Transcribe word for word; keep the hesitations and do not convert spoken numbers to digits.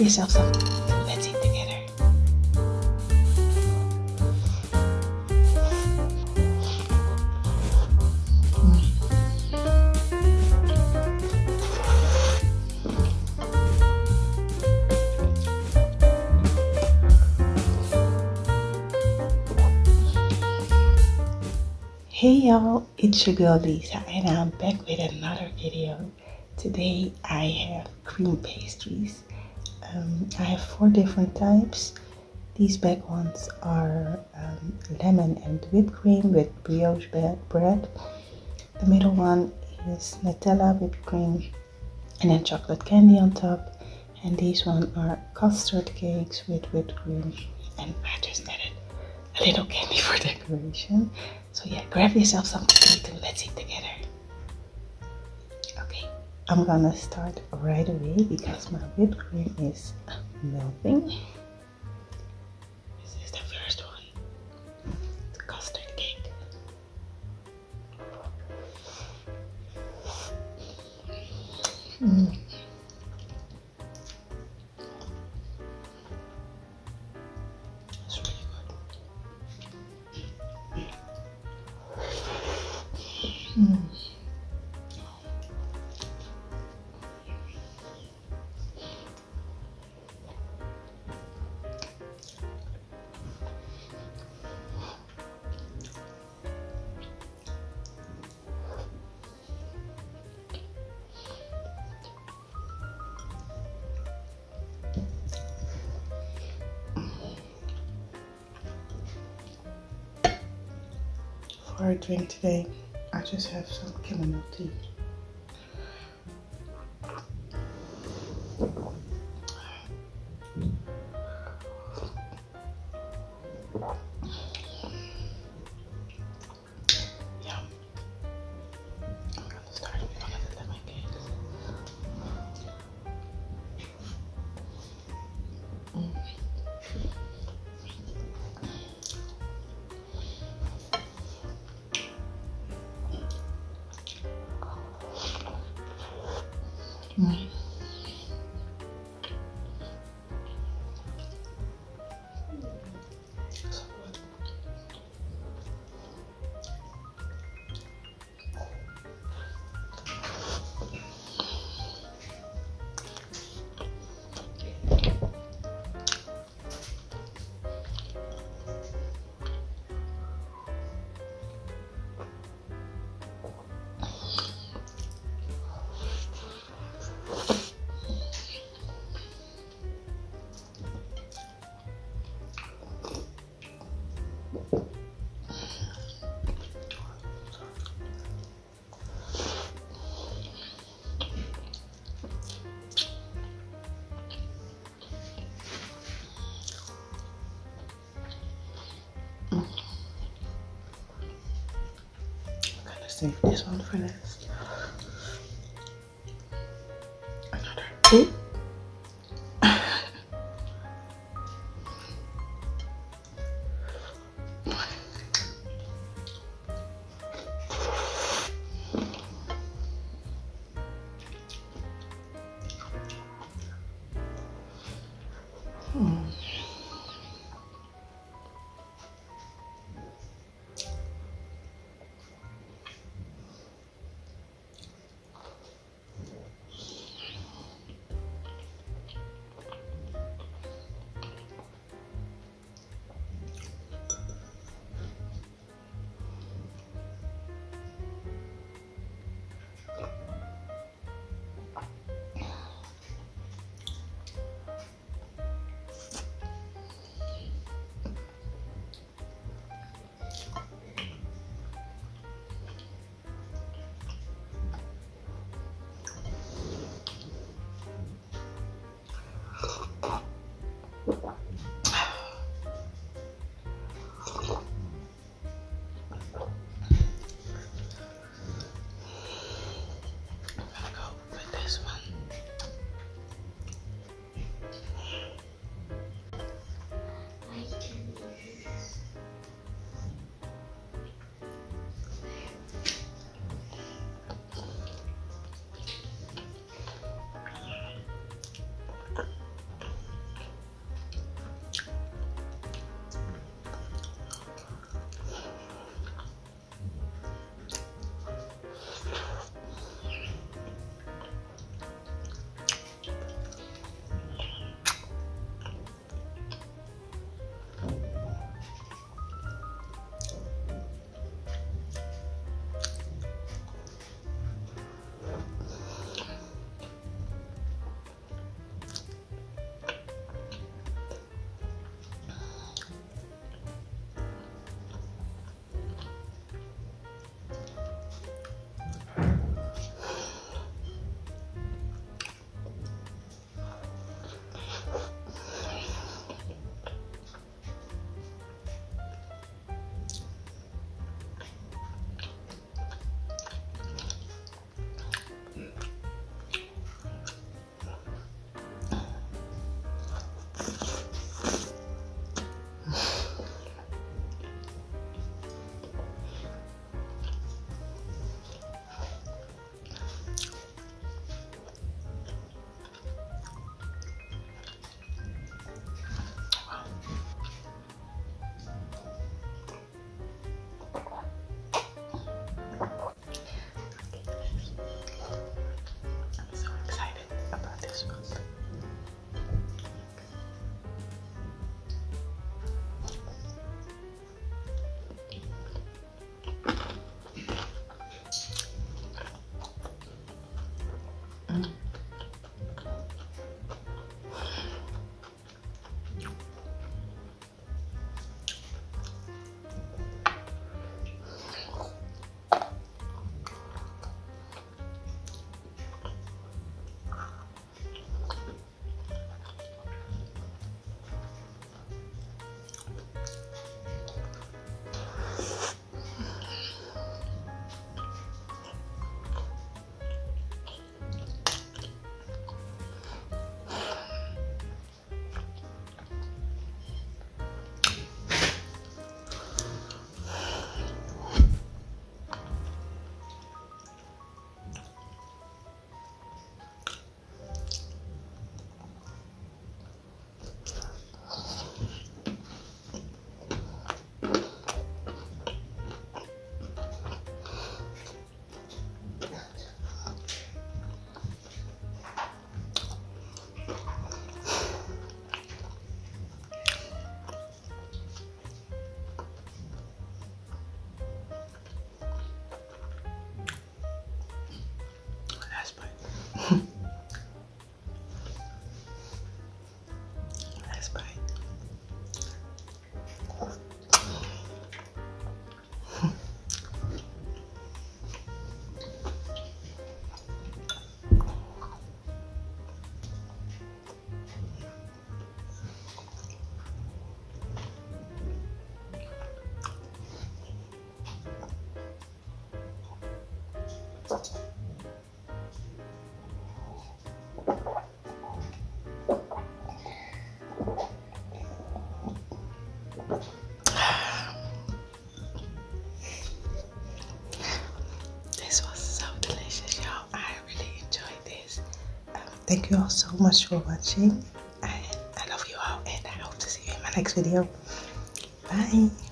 yourself something. Let's eat together. Hey y'all, it's your girl Liiza and I'm back with another video. Today I have cream pastries. Um, I have four different types. These back ones are um, lemon and whipped cream with brioche bread. The middle one is Nutella whipped cream and then chocolate candy on top. And these ones are custard cakes with whipped cream, and I just added a little candy for decoration. So yeah, grab yourself something to eat and let's eat together. Okay, I'm gonna start right away because my whipped cream is melting. This is the first one, the custard cake. Mm. Mm. For a drink today, I just have some chamomile tea. Yeah, I'm gonna start with one of the lemon cakes. Mm. Mm. So good. Save this one for last. Another two. Hmm. This was so delicious, y'all. I really enjoyed this. Um, thank you all so much for watching. I, I love you all, and I hope to see you in my next video. Bye.